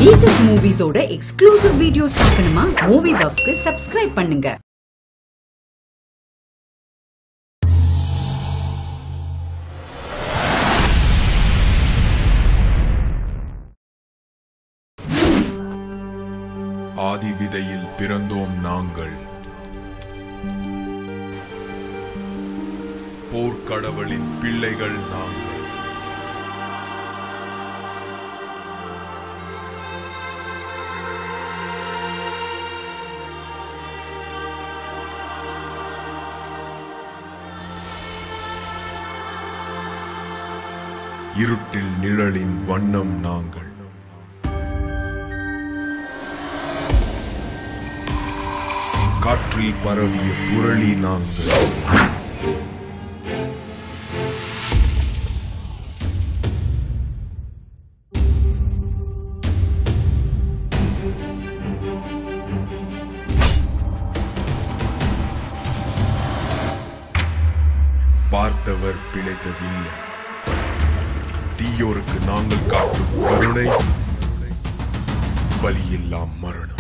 latest movies ஓட exclusive videos பார்க்கணுமா movie பஃப்க்கு subscribe பண்ணுங்க. ஆதி விதையில் பிறந்தோம் நாங்கள், போர்க்கடவுளின் பிள்ளைகள் நாங்கள். இருட்டில் நிழலின் வண்ணம் நாங்கள், காற்றில் பரவிய புரளி நாங்கள். பார்த்தவர் பிழைத்ததில்லை, தீயோருக்கு நாங்கள் காட்டும் கருணை, பலியில்லா மரணம்.